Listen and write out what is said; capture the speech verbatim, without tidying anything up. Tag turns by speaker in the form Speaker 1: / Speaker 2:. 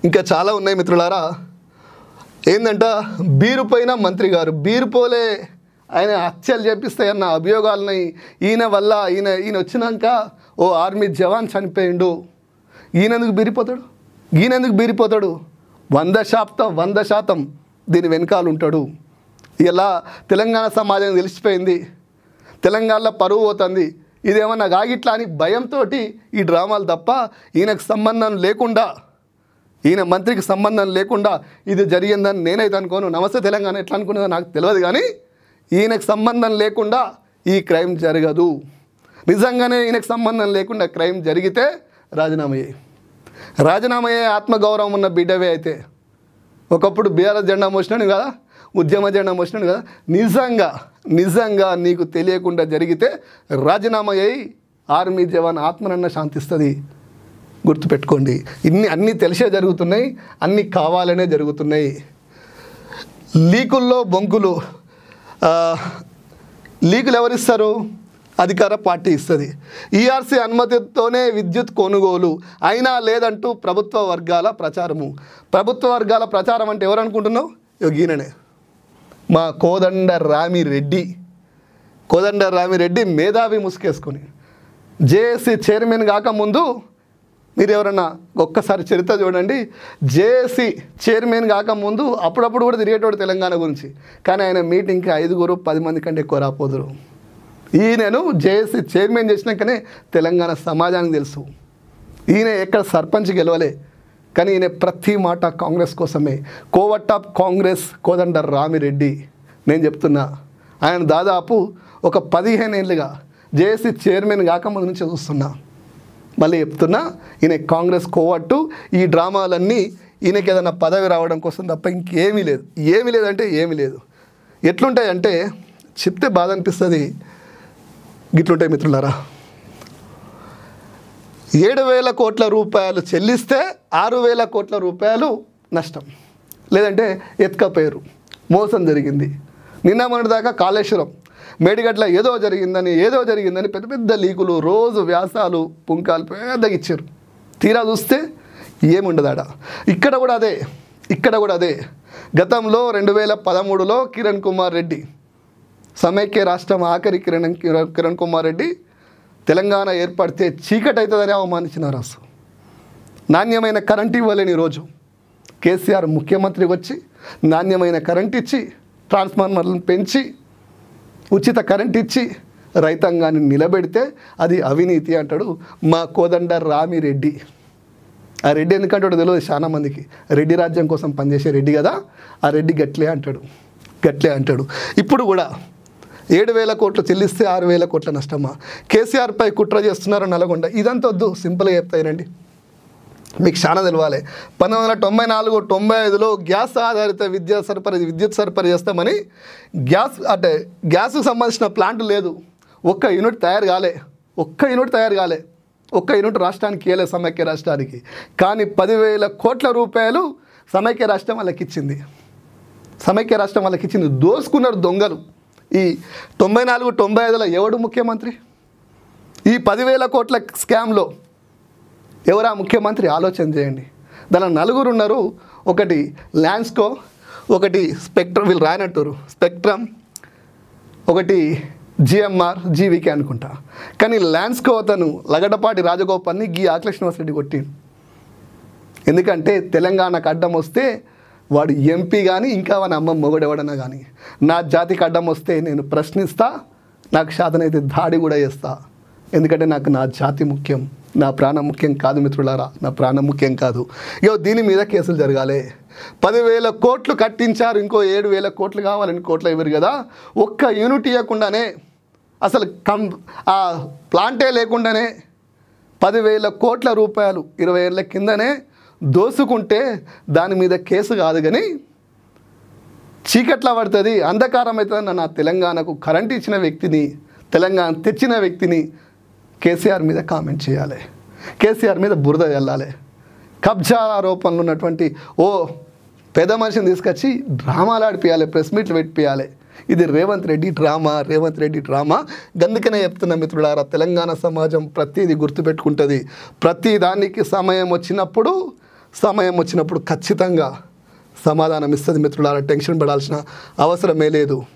Speaker 1: ఇంకా చాలా ఉన్నాయి మిత్రులారా. ఏంటంట, బీరుపోయిన మంత్రి గారు బీరుపోలే ఆయన హత్యలు చేపిస్తాయన్న అభియోగాలని ఈయన వల్ల ఈయన ఈయన వచ్చినాక ఓ ఆర్మీ జవాన్ చనిపోయిండు, ఈయనెందుకు బీరిపోతాడు ఈయనెందుకు బీరిపోతాడు వంద శాతం వంద శాతం దీని వెనకాల ఉంటాడు. ఇలా తెలంగాణ సమాజం తెలిసిపోయింది, తెలంగాణలో పరువు పోతుంది, ఇదేమన్నా కాగిట్లా అని భయంతో ఈ డ్రామాలు తప్ప ఈయనకు సంబంధం లేకుండా, ఈయన మంత్రికి సంబంధం లేకుండా ఇది జరిగిందని నేనైతే అనుకోను. నమస్తే తెలంగాణ ఎట్లా అనుకున్నదో నాకు తెలియదు, కానీ ఈయనకు సంబంధం లేకుండా ఈ క్రైమ్ జరగదు. నిజంగానే ఈయనకు సంబంధం లేకుండా క్రైమ్ జరిగితే రాజీనామా అయ్యి రాజీనామా అయ్యే ఆత్మగౌరవం ఉన్న బిడ్డవే అయితే, ఒకప్పుడు బీఆర్ఎస్ జెండా మోసినాడు కదా, ఉద్యమ జెండా మోసినాడు కదా, నిజంగా నిజంగా నీకు తెలియకుండా జరిగితే రాజీనామా అయ్యి ఆర్మీ జవాన్ ఆత్మనన్న శాంతిస్తుంది. గుర్తుపెట్టుకోండి, ఇన్ని అన్నీ తెలిసే జరుగుతున్నాయి, అన్నీ కావాలనే జరుగుతున్నాయి. లీకుల్లో బొంకులు, లీకులు ఎవరిస్తారు? అధికార పార్టీ ఇస్తుంది. ఈఆర్సీ అనుమతితోనే విద్యుత్ కొనుగోలు అయినా లేదంటూ ప్రభుత్వ వర్గాల ప్రచారము. ప్రభుత్వ వర్గాల ప్రచారం అంటే ఎవరు అనుకుంటున్నావు? ఈయననే, మా కోదండ రామిరెడ్డి. కోదండ రామిరెడ్డి మేధావి ముసుకేసుకొని జేఏసీ చైర్మన్ కాకముందు, మీరు ఎవరన్నా ఒక్కసారి చరిత్ర చూడండి, జేఏసీ చైర్మన్ కాకముందు అప్పుడప్పుడు కూడా తిరిగేటోడు తెలంగాణ గురించి, కానీ ఆయన మీటింగ్కి ఐదుగురు పది మంది కంటే ఎక్కువ రాపోదురు. ఈయనను జేఏసీ చైర్మన్ చేసినాకనే తెలంగాణ సమాజానికి తెలుసు. ఈయన ఎక్కడ సర్పంచ్ గెలవలే, కానీ ఈయన ప్రతి మాట కాంగ్రెస్ కోసమే. Covert of Congress Kodanda Ramireddy. నేను చెప్తున్నా, ఆయన దాదాపు ఒక పదిహేను ఏళ్ళుగా జేఏసీ చైర్మన్ కాకముందు నుంచి చూస్తున్నా. మళ్ళీ చెప్తున్నా, ఈయన కాంగ్రెస్ కోవట్టు. ఈ డ్రామాలన్నీ ఈయనకి ఏదైనా పదవి రావడం కోసం తప్ప ఇంకేమీ లేదు. ఏమీ లేదంటే ఏమీ లేదు. ఎట్లుంటాయంటే చెప్తే బాధ అనిపిస్తుంది. గిట్లుంటాయి మిత్రులారా. ఏడు వేల కోట్ల రూపాయలు చెల్లిస్తే ఆరు వేల కోట్ల రూపాయలు నష్టం, లేదంటే ఎత్తుకపోయారు, మోసం జరిగింది. నిన్న మొన్నటిదాకా కాళేశ్వరం మేడిగడ్ల ఏదో జరిగిందని ఏదో జరిగిందని పెద్ద పెద్ద లీకులు, రోజు వ్యాసాలు పుంకాలు పెద్దగా ఇచ్చారు. తీరా చూస్తే ఏముండదాడ. ఇక్కడ కూడా అదే ఇక్కడ కూడా అదే గతంలో రెండు వేల పదమూడులో కిరణ్ కుమార్ రెడ్డి, సమైక్య రాష్ట్రం ఆఖరి కిరణ్ కిరణ్ కుమార్ రెడ్డి తెలంగాణ ఏర్పడితే చీకటి అవుతుందని అవమానించినారు. అసలు నాణ్యమైన కరెంట్ ఇవ్వలేని రోజు కేసీఆర్ ముఖ్యమంత్రి వచ్చి నాణ్యమైన కరెంట్ ఇచ్చి, ట్రాన్స్ఫార్మర్లను పెంచి, ఉచిత కరెంట్ ఇచ్చి రైతాంగాన్ని నిలబెడితే అది అవినీతి అంటాడు మా కోదండ రామిరెడ్డి. ఆ రెడ్డి ఎందుకంటాడు తెలియదు చాలా మందికి. రెడ్డి రాజ్యం కోసం పనిచేసే రెడ్డి కదా, ఆ రెడ్డి గట్లే అంటాడు గట్లే అంటాడు ఇప్పుడు కూడా ఏడు వేల కోట్లు చెల్లిస్తే ఆరు వేల కోట్ల నష్టమా? కేసీఆర్పై కుట్ర చేస్తున్నారు నల్గొండ. ఇదంతా వద్దు, సింపుల్గా చెప్తాయినండి, మీకు చాలా తెలవాలి. పంతొమ్మిది వందల తొంభై నాలుగు తొంభై ఐదులో గ్యాస్ ఆధారిత విద్యుత్ సరఫరా విద్యుత్ సరఫరా చేస్తామని గ్యాస్ అంటే గ్యాస్కు సంబంధించిన ప్లాంట్ లేదు, ఒక్క యూనిట్ తయారు కాలే ఒక్క యూనిట్ తయారు కాలే ఒక్క యూనిట్ రాష్ట్రానికి ఇవ్వలేదు, సమైక్య రాష్ట్రానికి. కానీ పదివేల కోట్ల రూపాయలు సమైక్య రాష్ట్రం వాళ్ళకి ఇచ్చింది. సమైక్య రాష్ట్రం వాళ్ళకి ఇచ్చింది. దోసుకున్నారు దొంగలు. ఈ తొంభై నాలుగు తొంభై ఐదులో ఎవడు ముఖ్యమంత్రి? ఈ పదివేల కోట్ల స్కామ్లో ఎవరా ముఖ్యమంత్రి? ఆలోచన చేయండి. దానిలో నలుగురు ఉన్నారు. ఒకటి ల్యాన్స్కో, ఒకటి స్పెక్ట్రమ్, వీళ్ళు రాయనట్టారు స్పెక్ట్రమ్, ఒకటి జిఎంఆర్, జీవికే అనుకుంటా. కానీ ల్యాన్స్కో అతను లగడపాటి రాజగోపాల్ని గీ ఆకుల శ్రీనివాసరెడ్డి కొట్టిండు. ఎందుకంటే తెలంగాణకు అడ్డం వస్తే వాడు ఎంపీ కానీ ఇంకా వాని అమ్మ మొగడెవడన్నా కానీ నా జాతికి అడ్డం వస్తే నేను ప్రశ్నిస్తా, నాకు శాతనైతే దాడి కూడా చేస్తా. ఎందుకంటే నాకు నా జాతి ముఖ్యం, నా ప్రాణం ముఖ్యం కాదు మిత్రులారా, నా ప్రాణం ముఖ్యం కాదు. ఇగో దీని మీద కేసులు జరగాలి. పదివేల కోట్లు కట్టించారు, ఇంకో ఏడు వేల కోట్లు కావాలని కోట్లు ఇవ్వరు కదా. ఒక్క యూనిట్ ఇవ్వకుండానే, అసలు కం ఆ ప్లాంటే లేకుండానే పదివేల కోట్ల రూపాయలు ఇరవై ఏళ్ళ కిందనే దోసుకుంటే దాని మీద కేసు కాదు, కానీ చీకట్లా పడుతుంది, అంధకారం అవుతుంది. నా తెలంగాణకు కరెంట్ ఇచ్చిన వ్యక్తిని, తెలంగాణ తెచ్చిన వ్యక్తిని కేసీఆర్ మీద కామెంట్ చేయాలి, కేసీఆర్ మీద బురద చల్లాలి. కబ్జా ఆరోపణలు ఉన్నటువంటి ఓ పెద్ద మనిషిని తీసుకొచ్చి డ్రామాలు ఆడిపియాలి, ప్రెస్ మీట్లు పెట్టిపియాలి. ఇది రేవంత్ రెడ్డి డ్రామా, రేవంత్ రెడ్డి డ్రామా. గందుకనే చెప్తున్న మిత్రులారా, తెలంగాణ సమాజం ప్రతిదీ గుర్తుపెట్టుకుంటుంది. ప్రతి దానికి సమయం వచ్చినప్పుడు సమయం వచ్చినప్పుడు ఖచ్చితంగా సమాధానం ఇస్తుంది మిత్రులారా, టెన్షన్ పడాల్సిన అవసరమే లేదు.